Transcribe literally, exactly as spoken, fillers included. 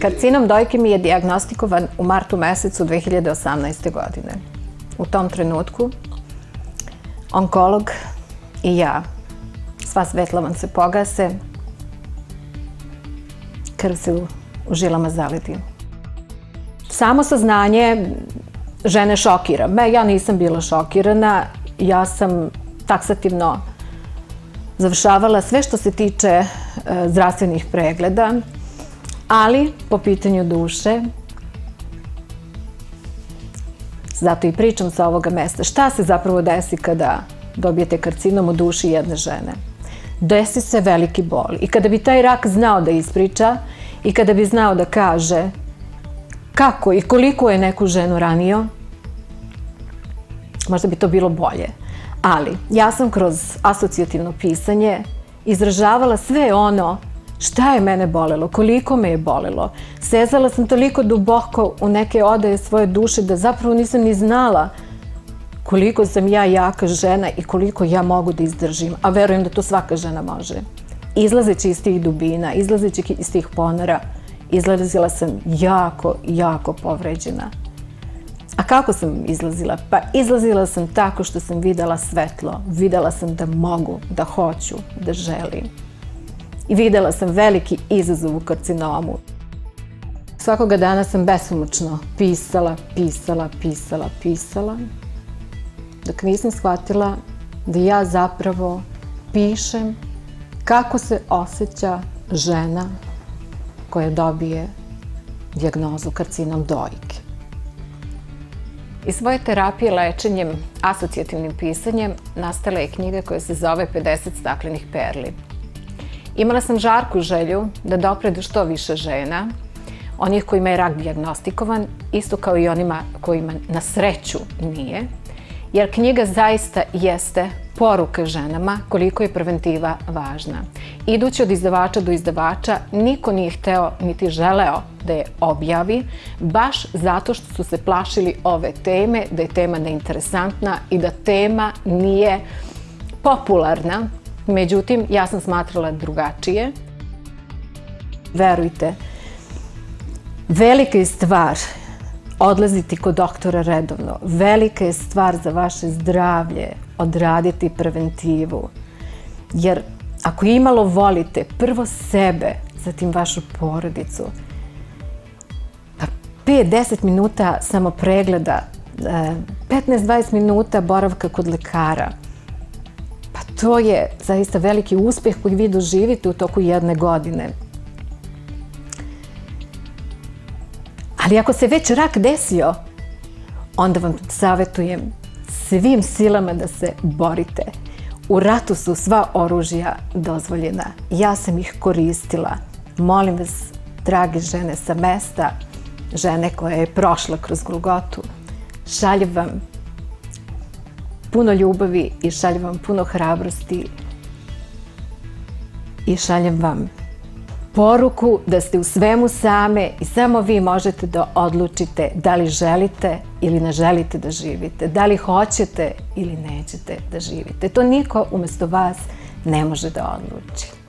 Karcinom dojke mi je dijagnostikovan u martu mesecu dve hiljade osamnaeste. godine. U tom trenutku onkolog i ja, sva svetla vam se pogase, krv se u žilama zaledi. Samo saznanje žene šokira. Me, ja nisam bila šokirana, ja sam taksativno završavala sve što se tiče zdravstvenih pregleda, ali po pitanju duše, zato i pričam sa ovoga mesta, šta se zapravo desi kada dobijete karcinom u duši jedne žene? Desi se veliki bol. I kada bi taj rak znao da ispriča i kada bi znao da kaže kako i koliko je neku ženu ranio, možda bi to bilo bolje. Ali ja sam kroz asocijativno pisanje izražavala sve ono šta je mene bolelo, koliko me je bolelo. Sezala sam toliko duboko u neke odaje svoje duše da zapravo nisam ni znala koliko sam ja jaka žena i koliko ja mogu da izdržim, a verujem da to svaka žena može. Izlazeći iz tih dubina, izlazeći iz tih ponora, izlazila sam jako, jako povređena. A kako sam izlazila? Pa izlazila sam tako što sam videla svetlo, videla sam da mogu, da hoću, da želim. I videla sam veliki izazov u karcinomu. Svakoga dana sam besomučno pisala, pisala, pisala, pisala, dok nisam shvatila da ja zapravo pišem kako se osjeća žena koja dobije dijagnozu karcinom dojke. Iz svoje terapije lečenjem asocijativnim pisanjem nastala je knjiga koja se zove pedeset staklenih perli. Imala sam žarku želju da dopre do što više žena, onih kojima je rak dijagnostikovan, isto kao i onima kojima na sreću nije, jer knjiga zaista jeste poruka ženama koliko je preventiva važna. Idući od izdavača do izdavača, niko nije hteo niti želeo da je objavi, baš zato što su se plašili ove teme, da je tema neinteresantna i da tema nije popularna. Međutim, ja sam smatrala drugačije. Verujte, velika je stvar odlaziti kod doktora redovno. Velika je stvar za vaše zdravlje odraditi preventivu. Jer ako imalo volite prvo sebe, zatim vašu porodicu, pa pet do deset minuta samo pregleda, petnaest do dvadeset minuta boravka kod lekara, pa to je zaista veliki uspeh koji vi doživite u toku jedne godine. Ali ako se već rak desio, onda vam savjetujem svim silama da se borite. U ratu su sva oružja dozvoljena. Ja sam ih koristila. Molim vas, drage žene sa mesta, žene koja je prošla kroz Golgotu, šaljem vam puno ljubavi i šaljem vam puno hrabrosti i šaljem vam poruku da ste u svemu same i samo vi možete da odlučite da li želite ili ne želite da živite, da li hoćete ili nećete da živite. To niko umesto vas ne može da odluči.